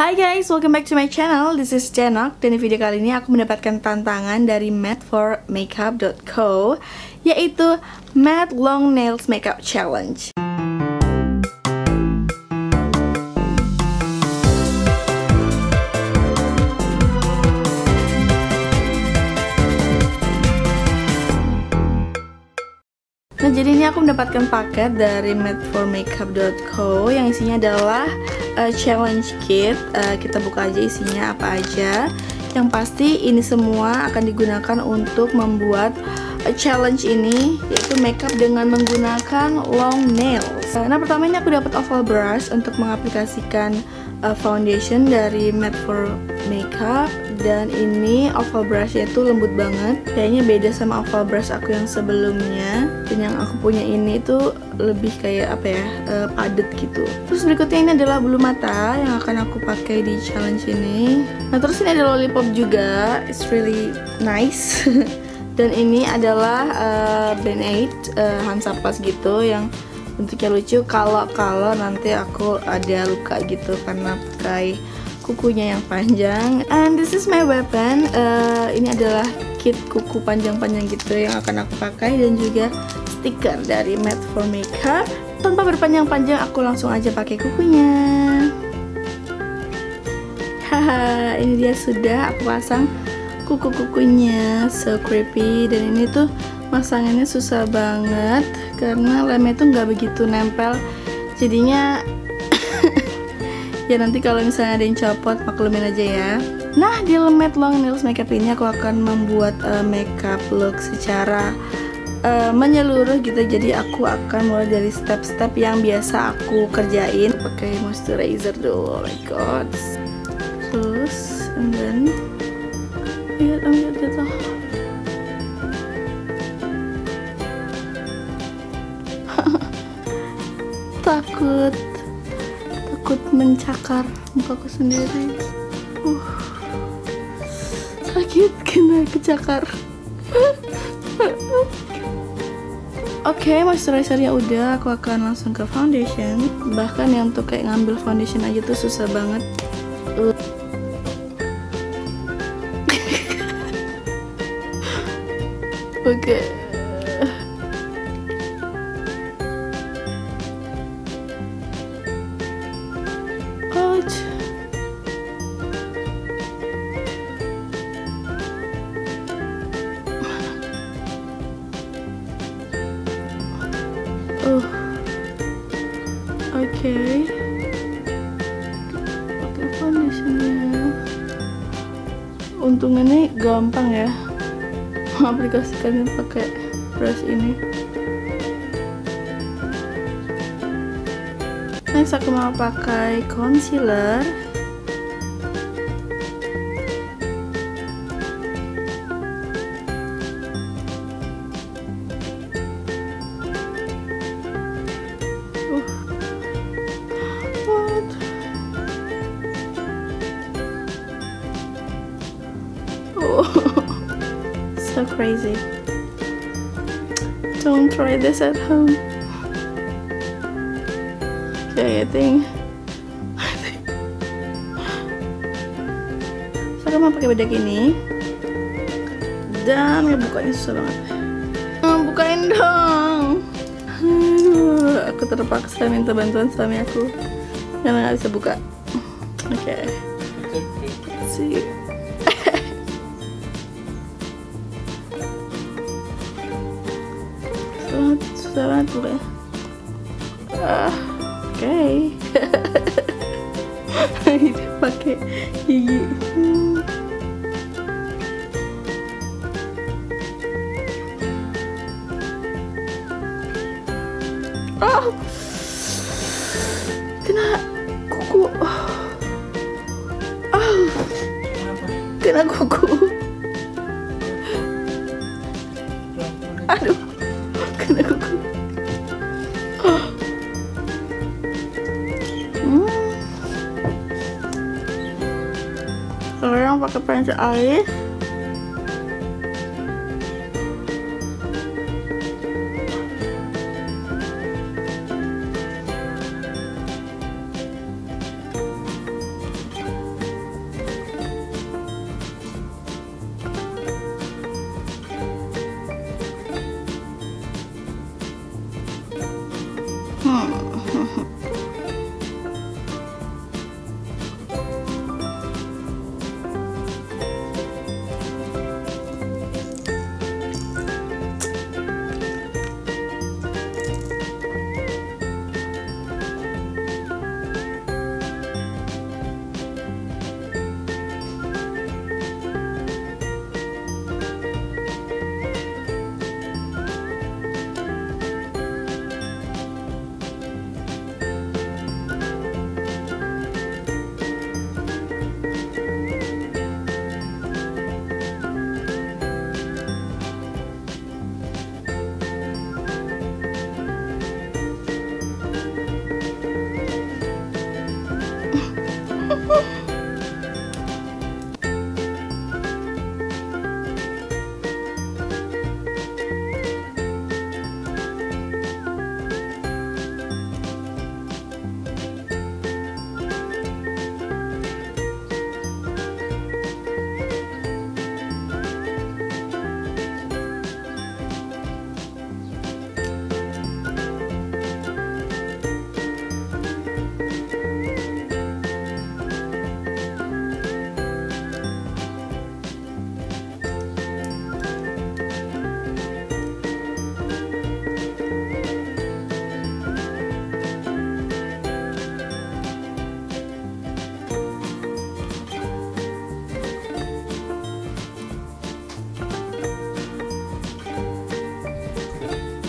Hai guys, welcome back to my channel. This is Jenok. Dan di video kali ini aku mendapatkan tantangan dari matte4makeup.co, yaitu Matte Long Nails Makeup Challenge. Nah, jadi ini aku mendapatkan paket dari matte4makeup.co yang isinya adalah challenge kit. Kita buka aja isinya apa aja. Yang pasti ini semua akan digunakan untuk membuat challenge ini, yaitu makeup dengan menggunakan long nails. Nah, pertama ini aku dapat oval brush untuk mengaplikasikan foundation dari matte4makeup. Dan ini oval brushnya itu lembut banget, kayaknya beda sama oval brush aku yang sebelumnya. Dan yang aku punya ini tuh lebih kayak apa ya, padat gitu. Terus berikutnya ini adalah bulu mata yang akan aku pakai di challenge ini. Nah, terus ini ada lollipop juga, it's really nice. Dan ini adalah Band-Aid Hansaplast gitu yang bentuknya lucu. Kalau nanti aku ada luka gitu karena pakai kukunya yang panjang. And this is my weapon. Ini adalah kit kuku panjang-panjang gitu yang akan aku pakai, dan juga stiker dari matte4makeup. Tanpa berpanjang-panjang, aku langsung aja pakai kukunya. Haha, ini dia sudah aku pasang kuku-kukunya. So creepy. Dan ini tuh masangannya susah banget karena lemnya tuh nggak begitu nempel. Jadinya ya nanti kalau misalnya ada yang copot, maklumin aja ya. Nah, di Matte Long Nails Makeup ini aku akan membuat makeup look secara menyeluruh gitu. Jadi aku akan mulai dari step-step yang biasa aku kerjain. Pakai moisturizer dulu, oh my god. Terus, and then lihat gitu. Takut mencakar mukaku sendiri. Sakit kena kecakar. Oke, moisturizernya udah, aku akan langsung ke foundation. Bahkan yang untuk kayak ngambil foundation aja tuh susah banget. Oke. Oke. Pakai foundationnya. Untungannya gampang ya mengaplikasikannya pakai brush ini. Next aku mau pakai concealer. So crazy. Don't try this at home. Okay, I think saya mau pakai bedak ini, dan ngebukanya susah banget. Bukain dong. Aku terpaksa minta bantuan suami aku karena nggak bisa buka. Oke. See. Susah banget buka. Oke. Ini pakai gigi. Kena kuku. Kena kuku. Aduh, kena kuku. Sekarang pakai pensel alis.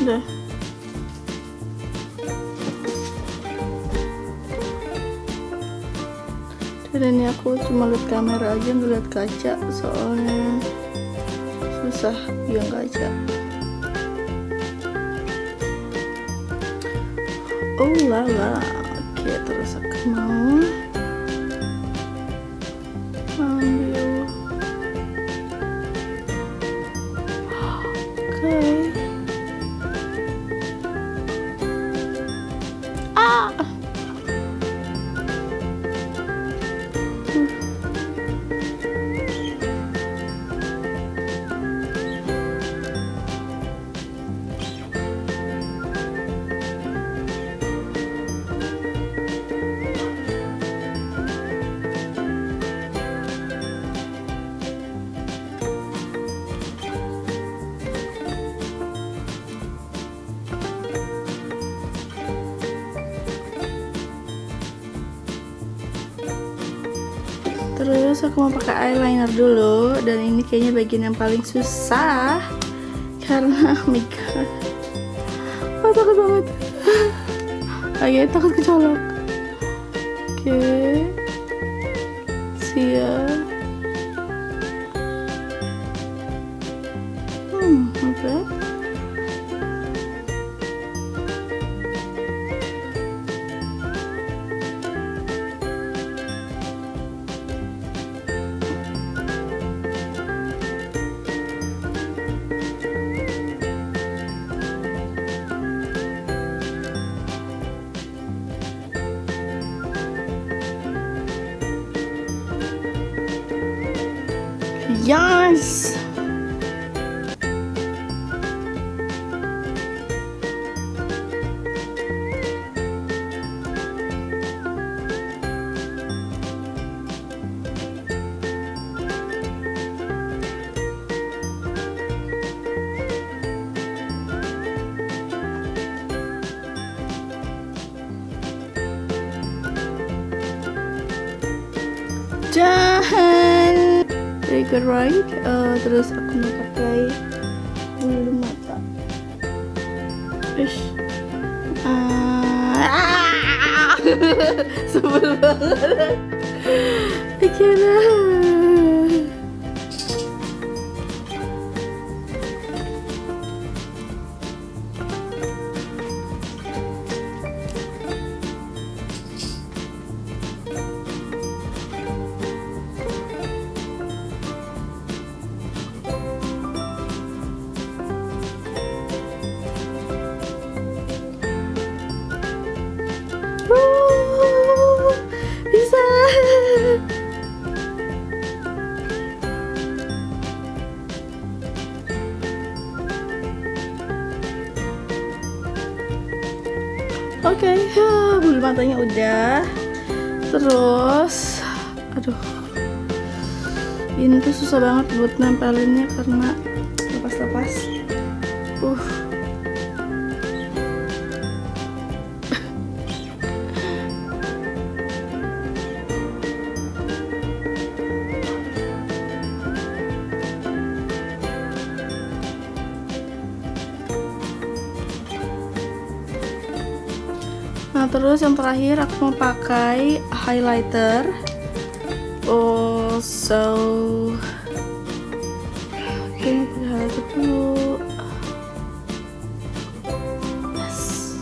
Udah. Dan ini aku cuma lihat kamera aja, nggak lihat kaca soalnya susah biang kaca. Oh lala. Oke, terus aku mau ambil. Oke. Terus aku mau pakai eyeliner dulu, dan ini kayaknya bagian yang paling susah karena oh my god, oh, takut banget. Oke, takut kecolok. Oke, siap. Oke. Yes. Dan very good, right? Terus aku mau pakai bulu mata. Sebel banget. Akhirnya. Bisa. Oke, bulu matanya udah. Terus, aduh, ini tuh susah banget buat nempelinnya karena lepas-lepas. Nah, terus yang terakhir aku mau pakai highlighter. Oke, pakai highlighter dulu. Yes.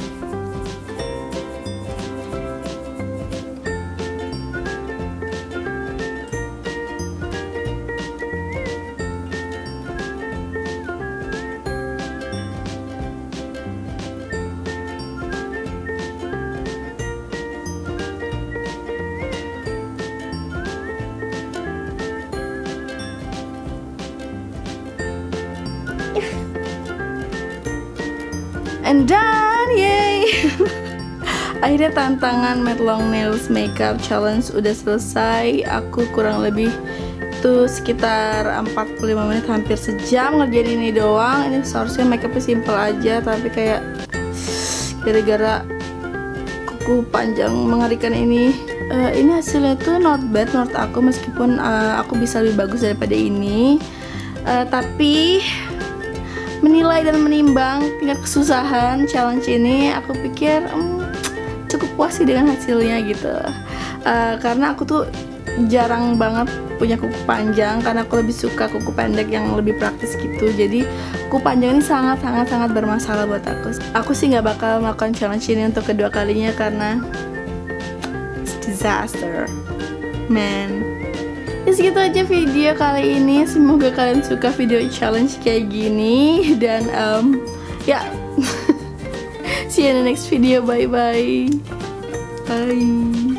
And done, yay! Akhirnya tantangan Matte Long Nails Makeup Challenge udah selesai. Aku kurang lebih tuh sekitar 45 menit, hampir sejam ngerjain ini doang. Ini seharusnya makeupnya simple aja, tapi kayak gara-gara kuku panjang mengerikan ini. Ini hasilnya tuh not bad menurut aku, meskipun aku bisa lebih bagus daripada ini. Tapi menilai dan menimbang tingkat kesusahan challenge ini, aku pikir cukup puas sih dengan hasilnya gitu. Karena aku tuh jarang banget punya kuku panjang, karena aku lebih suka kuku pendek yang lebih praktis gitu. Jadi kuku panjang ini sangat bermasalah buat aku. Aku sih nggak bakal melakukan challenge ini untuk kedua kalinya karena it's disaster, man. Ya segitu aja video kali ini. Semoga kalian suka video challenge kayak gini. Dan ya see you in the next video. Bye.